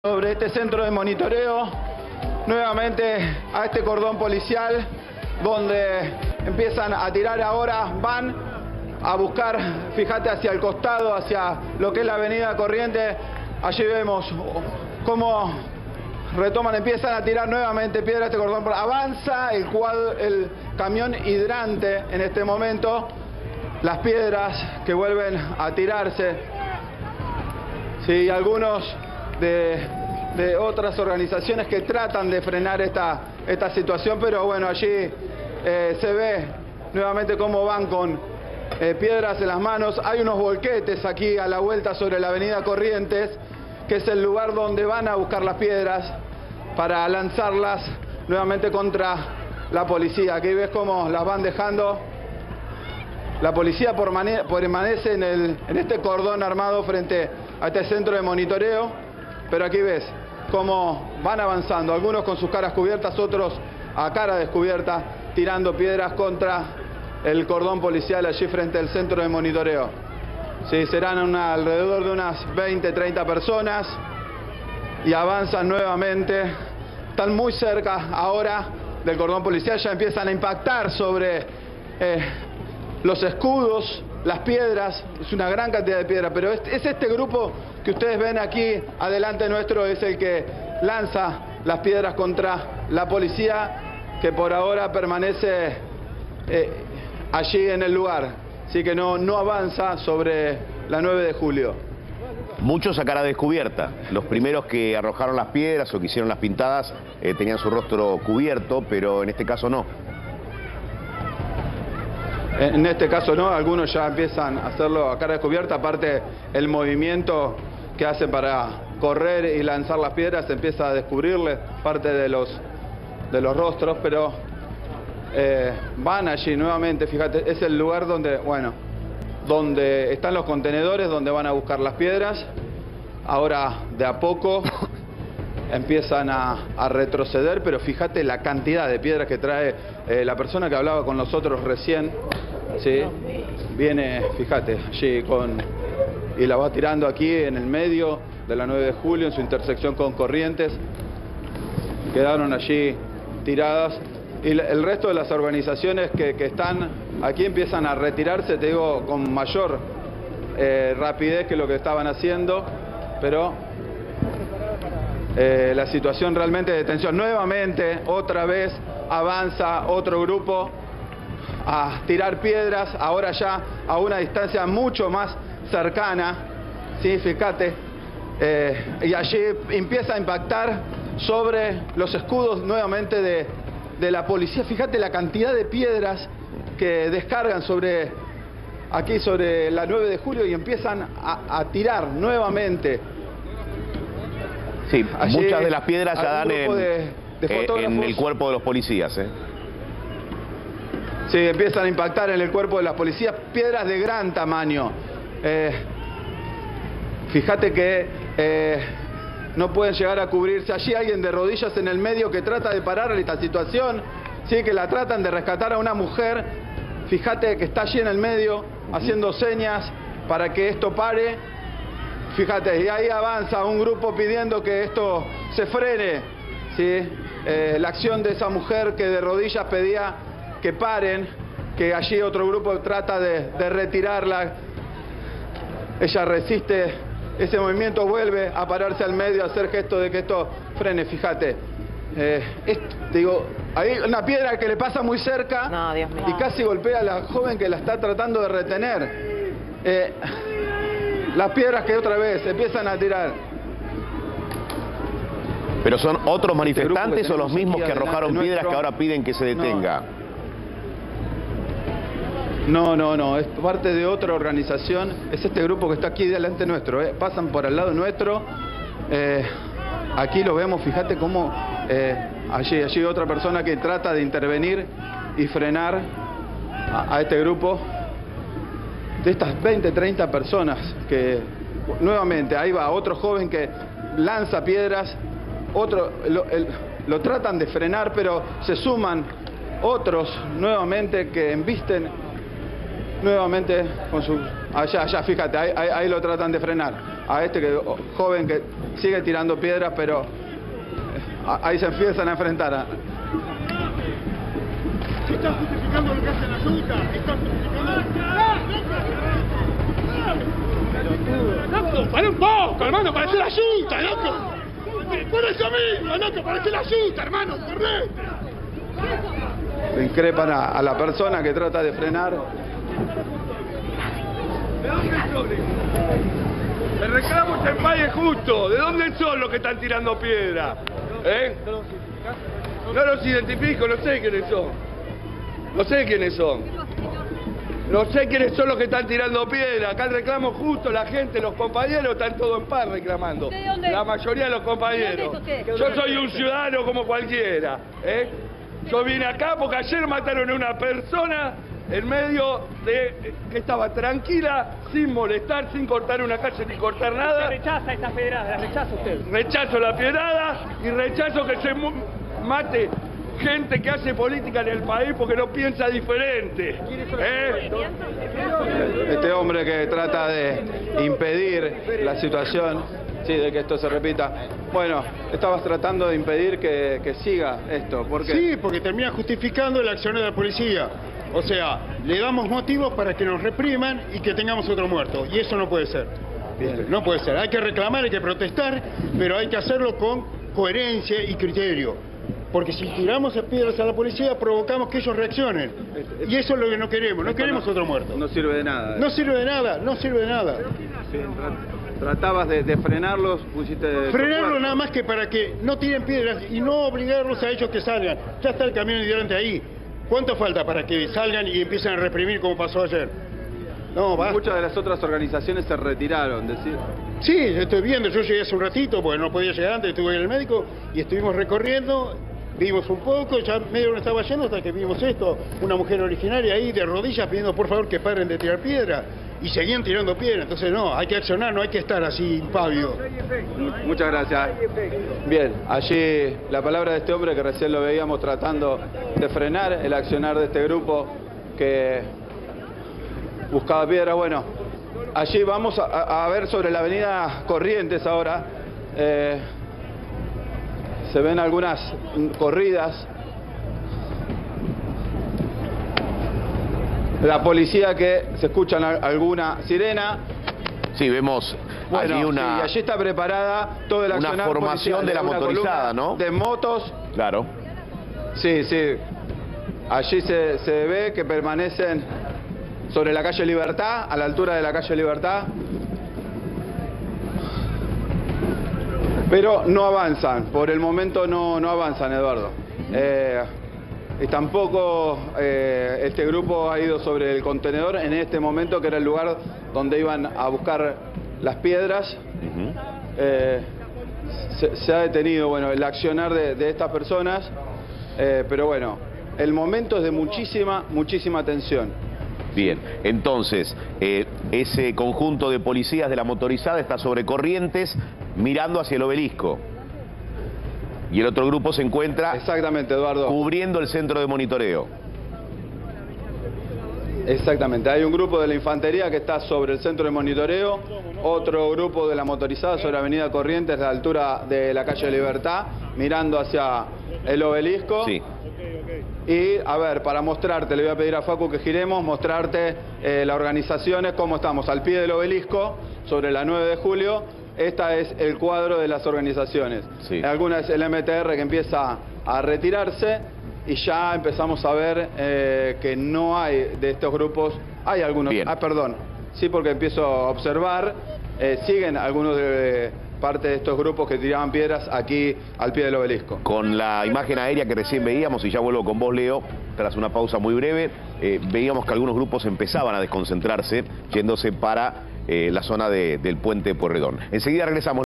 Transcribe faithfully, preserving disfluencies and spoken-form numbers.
Sobre este centro de monitoreo, nuevamente a este cordón policial, donde empiezan a tirar ahora, van a buscar, fíjate, hacia el costado, hacia lo que es la avenida Corrientes. Allí vemos cómo retoman, empiezan a tirar nuevamente piedras. Este cordón avanza el, cuadro, el camión hidrante en este momento, las piedras que vuelven a tirarse. Sí, algunos de, de otras organizaciones que tratan de frenar esta, esta situación, pero bueno, allí eh, se ve nuevamente cómo van con eh, piedras en las manos. Hay unos volquetes aquí a la vuelta sobre la avenida Corrientes, que es el lugar donde van a buscar las piedras para lanzarlas nuevamente contra la policía. Aquí ves cómo las van dejando. La policía permanece en, el, en este cordón armado frente a este centro de monitoreo, pero aquí ves cómo van avanzando, algunos con sus caras cubiertas, otros a cara descubierta, tirando piedras contra el cordón policial allí frente al centro de monitoreo. Sí, serán una, alrededor de unas veinte, treinta personas y avanzan nuevamente. Están muy cerca ahora del cordón policial, ya empiezan a impactar sobre eh, los escudos, las piedras. Es una gran cantidad de piedras, pero es, es este grupo que ustedes ven aquí adelante nuestro, es el que lanza las piedras contra la policía, que por ahora permanece eh, allí en el lugar, así que no, no avanza sobre la nueve de julio. Muchos a cara descubierta. Los primeros que arrojaron las piedras o que hicieron las pintadas eh, tenían su rostro cubierto, pero en este caso no. En este caso no, algunos ya empiezan a hacerlo a cara descubierta, aparte el movimiento que hacen para correr y lanzar las piedras empieza a descubrirles parte de los, de los rostros, pero eh, van allí nuevamente, fíjate, es el lugar donde, bueno, donde están los contenedores, donde van a buscar las piedras. Ahora de a poco empiezan a, a retroceder, pero fíjate la cantidad de piedras que trae eh, la persona que hablaba con nosotros recién, ¿sí? Viene, fíjate, allí con... y la va tirando aquí en el medio de la nueve de julio, en su intersección con Corrientes. Quedaron allí tiradas. Y el resto de las organizaciones que, que están aquí empiezan a retirarse, te digo, con mayor eh, rapidez que lo que estaban haciendo, pero eh, la situación realmente de tensión. Nuevamente, otra vez, avanza otro grupo a tirar piedras, ahora ya a una distancia mucho más cercana, ¿sí? Fíjate, eh, y allí empieza a impactar sobre los escudos nuevamente de, de la policía. Fíjate la cantidad de piedras que descargan sobre aquí sobre la nueve de julio y empiezan a, a tirar nuevamente. Sí, allí, muchas de las piedras ya dan en, de, de eh, en el cuerpo de los policías, ¿eh? Sí, empiezan a impactar en el cuerpo de las policías, piedras de gran tamaño. Eh, fíjate que eh, no pueden llegar a cubrirse. Allí alguien de rodillas en el medio que trata de parar esta situación, sí, que la tratan de rescatar a una mujer. Fíjate que está allí en el medio haciendo señas para que esto pare. Fíjate, y ahí avanza un grupo pidiendo que esto se frene, ¿sí? Eh, la acción de esa mujer que de rodillas pedía que paren, que allí otro grupo trata de, de retirarla. Ella resiste ese movimiento, vuelve a pararse al medio, a hacer gesto de que esto frene. Fíjate, eh, esto, digo, hay una piedra que le pasa muy cerca, no, Dios mío, y casi golpea a la joven que la está tratando de retener. Eh, las piedras que otra vez empiezan a tirar. ¿Pero son otros manifestantes este o los mismos que arrojaron piedras nuestro... que ahora piden que se detenga? No, no, no, es parte de otra organización. Es este grupo que está aquí delante nuestro, ¿eh? Pasan por al lado nuestro. Eh, aquí lo vemos, fíjate cómo eh, allí, allí otra persona que trata de intervenir y frenar a, a este grupo. De estas veinte, treinta personas que nuevamente ahí va otro joven que lanza piedras, otro lo, el, lo tratan de frenar, pero se suman otros nuevamente que embisten nuevamente con su... Allá, allá, fíjate, ahí, ahí, ahí lo tratan de frenar. a este que, joven que sigue tirando piedras, pero ahí se empiezan a enfrentar. ¿Estás justificando lo que hace la Junta? ¿Estás justificando? ¡Loco, para un poco, hermano! ¡Parece la Junta, loco! ¡Por eso mismo, loco! ¡Parece la Junta, hermano! ¡Correte! Se increpan a, a la persona que trata de frenar. ¿De dónde son? El reclamo está en Valle Justo. ¿De dónde son los que están tirando piedra? ¿Eh? No los identifico, no sé quiénes son. No sé quiénes son. No sé quiénes son los que están tirando piedra. Acá el reclamo justo, la gente, los compañeros están todos en paz reclamando. La mayoría de los compañeros. Yo soy un ciudadano como cualquiera. ¿eh? Yo vine acá porque ayer mataron a una persona en medio de que estaba tranquila, sin molestar, sin cortar una calle ni cortar nada. Usted rechaza esta pedrada, rechaza usted. Rechazo la piedrada y rechazo que se mate gente que hace política en el país porque no piensa diferente. ¿Eh? Este hombre que trata de impedir la situación, sí, de que esto se repita. Bueno, estabas tratando de impedir que, que siga esto. ¿Por qué? Sí, porque termina justificando la acción de la policía. O sea, le damos motivos para que nos repriman y que tengamos otro muerto. Y eso no puede ser. Bien. No puede ser. Hay que reclamar, hay que protestar, pero hay que hacerlo con coherencia y criterio. Porque si tiramos piedras a la policía, provocamos que ellos reaccionen. Y eso es lo que no queremos. No queremos otro muerto. No sirve de nada. No sirve de nada, no sirve de nada. Sí, tratabas de, de frenarlos, pusiste... Frenarlo nada más que para que no tiren piedras y no obligarlos a ellos que salgan. Ya está el camión hidrante ahí. ¿Cuánto falta para que salgan y empiecen a reprimir como pasó ayer? No, basta. Muchas de las otras organizaciones se retiraron, decir. Sí, estoy viendo. Yo llegué hace un ratito porque no podía llegar antes, estuve en el médico y estuvimos recorriendo. Vimos un poco, ya medio no estaba yendo hasta que vimos esto. Una mujer originaria ahí de rodillas pidiendo por favor que paren de tirar piedra. Y seguían tirando piedra. Entonces no, hay que accionar, no hay que estar así impávido. Muchas gracias. Bien, allí la palabra de este hombre que recién lo veíamos tratando de frenar el accionar de este grupo que buscaba piedra. Bueno, allí vamos a, a ver sobre la avenida Corrientes ahora. Eh, se ven algunas corridas. La policía que se escuchan alguna sirena. Sí, vemos bueno, allí una... Sí, allí está preparada todo el accionar una formación de la motorizada, ¿no? De motos. Claro. Sí, sí. Allí se, se ve que permanecen sobre la calle Libertad, a la altura de la calle Libertad. Pero no avanzan, por el momento no, no avanzan, Eduardo. Eh, y tampoco eh, este grupo ha ido sobre el contenedor en este momento, que era el lugar donde iban a buscar las piedras. Uh-huh. eh, se, se ha detenido, bueno, el accionar de, de estas personas, eh, pero bueno, el momento es de muchísima, muchísima tensión. Bien, entonces, eh, ese conjunto de policías de la motorizada está sobre Corrientes, mirando hacia el obelisco. Y el otro grupo se encuentra... Exactamente, Eduardo. Cubriendo el centro de monitoreo. Exactamente, hay un grupo de la infantería que está sobre el centro de monitoreo, otro grupo de la motorizada sobre Avenida Corrientes, a la altura de la calle Libertad, mirando hacia el obelisco. Sí. Y, a ver, para mostrarte, le voy a pedir a Facu que giremos, mostrarte eh, las organizaciones, cómo estamos al pie del obelisco, sobre la nueve de julio. Este es el cuadro de las organizaciones. Sí. Alguna es el M T R que empieza a retirarse y ya empezamos a ver eh, que no hay de estos grupos, hay algunos, Bien. ah, perdón, sí, porque empiezo a observar, eh, siguen algunos de... parte de estos grupos que tiraban piedras aquí al pie del obelisco. Con la imagen aérea que recién veíamos, y ya vuelvo con vos, Leo, tras una pausa muy breve, eh, veíamos que algunos grupos empezaban a desconcentrarse, yéndose para eh, la zona de, del puente Pueyrredón. Enseguida regresamos.